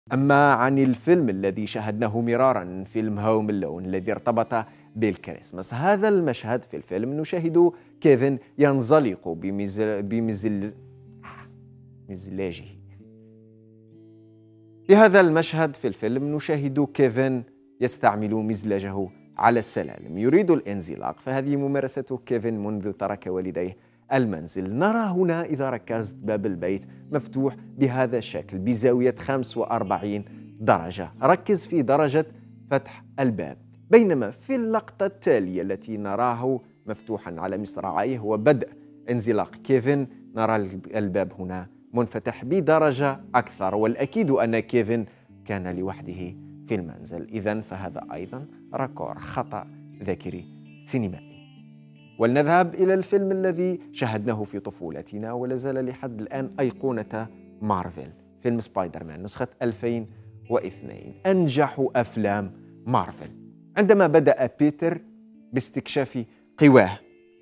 أما عن الفيلم الذي شاهدناه مرارا، فيلم هوم ألون الذي ارتبط بالكريسماس، هذا المشهد في الفيلم نشاهد كيفن ينزلق مزلاجه. في هذا المشهد في الفيلم نشاهد كيفن يستعمل مزلاجه على السلالم، يريد الانزلاق، فهذه ممارسة كيفن منذ ترك والديه المنزل. نرى هنا إذا ركزت باب البيت مفتوح بهذا الشكل بزاوية 45 درجة، ركز في درجة فتح الباب، بينما في اللقطة التالية التي نراه مفتوحا على مصراعيه وبدء انزلاق كيفن نرى الباب هنا منفتح بدرجة أكثر، والأكيد أن كيفن كان لوحده في المنزل. إذن فهذا أيضا ركور خطأ ذاكري سينمائي. ولنذهب إلى الفيلم الذي شاهدناه في طفولتنا ولا زال لحد الآن أيقونة مارفل، فيلم سبايدر مان نسخة 2002، أنجح أفلام مارفل. عندما بدأ بيتر باستكشاف قواه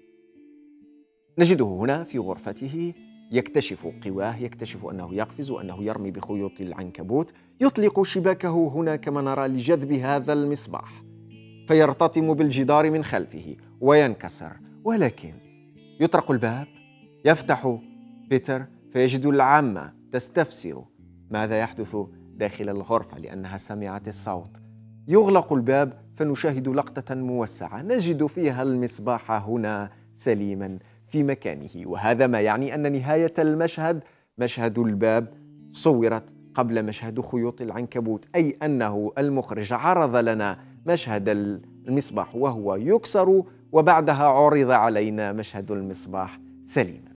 نجده هنا في غرفته يكتشف قواه، يكتشف أنه يقفز وأنه يرمي بخيوط العنكبوت، يطلق شباكه هنا كما نرى لجذب هذا المصباح فيرتطم بالجدار من خلفه وينكسر، ولكن يطرق الباب، يفتح بيتر فيجد العمة تستفسر ماذا يحدث داخل الغرفة لأنها سمعت الصوت. يغلق الباب فنشاهد لقطة موسعة نجد فيها المصباح هنا سليما في مكانه، وهذا ما يعني أن نهاية المشهد مشهد الباب صورت قبل مشهد خيوط العنكبوت، أي أنه المخرج عرض لنا مشهد المصباح وهو يكسر وبعدها عرض علينا مشهد المصباح سليما.